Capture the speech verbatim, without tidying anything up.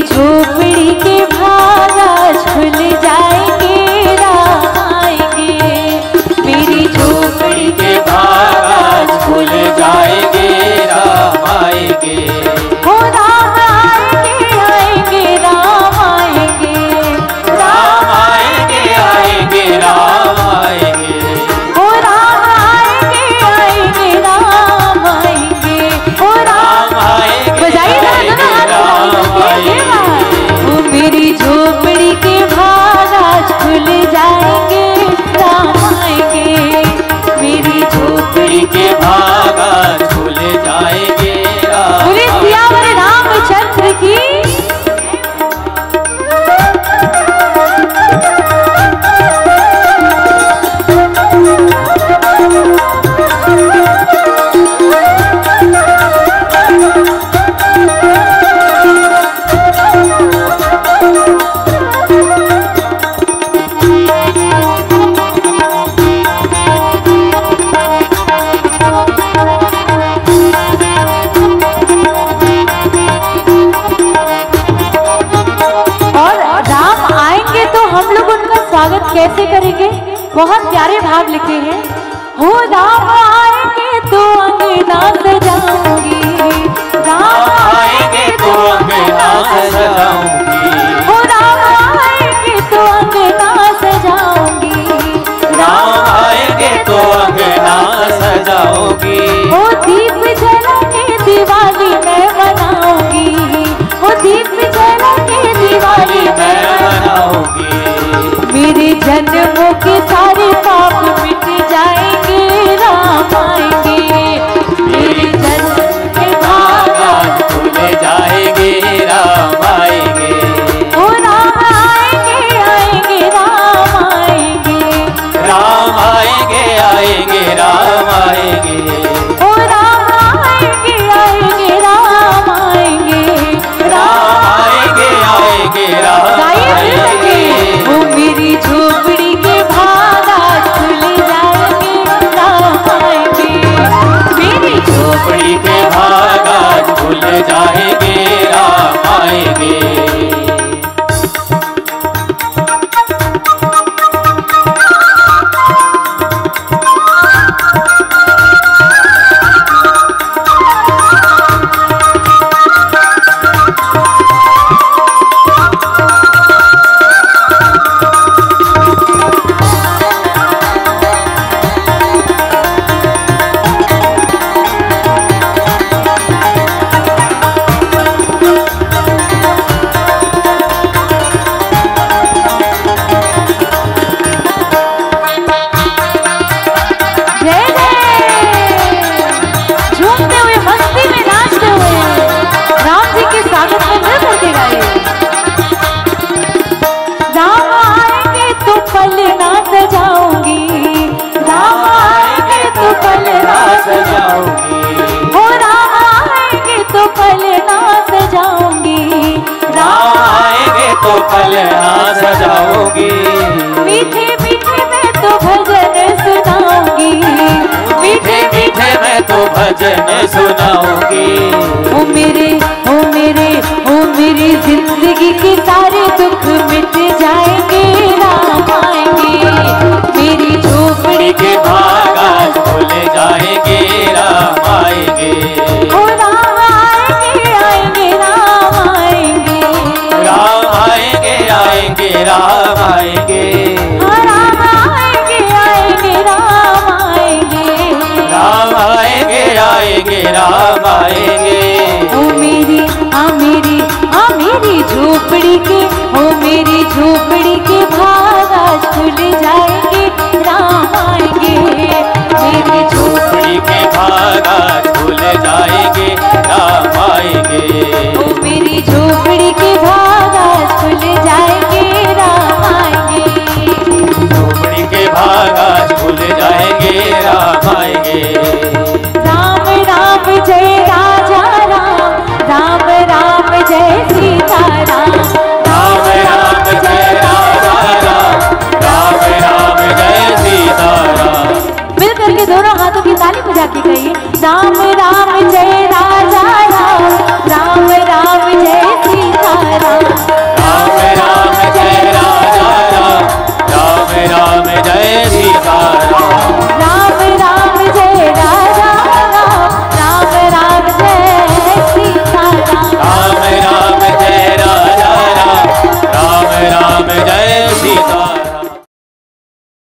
झोपड़ी के भाग आज खुल जाएंगे, राम आएंगे। मेरी झोपड़ी के भाग आज खुल जाएंगे, राम आएंगे। हो राम आएंगे आएंगे राम आएंगे, राम आएंगे आएंगे राम आएंगे। हो राम आएंगे आएंगे राम आएंगे, हो राम आएंगे बजाइए वो मेरी झोपड़ी के भाग आज खुल जाएंगे, राम आएंगे। मेरी झोपड़ी के भाग आज खुल जाएंगे, राम बोले सियावर रामचंद्र की। कैसे करेंगे? बहुत प्यारे भाव लिखे हैं। हो राम आएंगे तो अंगना सजाऊंगी, राम आएंगे तो अंगना सजाऊंगी। हो राम आएंगे तो अंगना सजाऊंगी, राम आएंगे तो अंगना सजाऊंगी। हो दीप जला के दिवाली मैं मनाऊंगी, हो दीप जला के दिवाली मैं मनाऊंगी। मेरे जन्मों के सारे पाप मिट जाएंगे, राम आएंगे। मेरे जन्म के भाग आज खुल जाएंगे, राम आएंगे। ओ राम आएंगे आएंगे राम आएंगे, राम आएंगे आएंगे राम आएंगे। ओ राम आएंगे आएंगे राम आएंगे, राम आएंगे आएंगे राम आएंगे। वो मेरी झोपड़ी के भाग आज खुल जाएंगे, राम आएंगे। मेरी झोपड़ी के भाग आज खुल जाएंगे, राम आएंगे। सजाऊंगी मीठे मीठे मैं तो भजन सुनाऊंगी, मीठे मीठे मैं तो भजन सुनाऊंगी। ओ मेरे ओ मेरे ओ मेरी जिंदगी के सारे दुख मिट जाएंगे, राम आएंगे। मेरी झोपड़ी के भाग आज खुल जाएंगे, राम आएंगे। ओ राम आएंगे आएंगे राम आएंगे, राम आएंगे आएंगे राम आएंगे। राम आएंगे आएंगे राम आएंगे, राम आएंगे आएंगे राम आएंगे। ओ मेरी आ मेरी आ मेरी झोपड़ी के ओ मेरी झोपड़ी के भाग आज खुल जाएंगे, राम आएंगे। मेरी झोपड़ी के भाग आज खुल जाएंगे, राम आएंगे। ओ मेरी झोपड़ी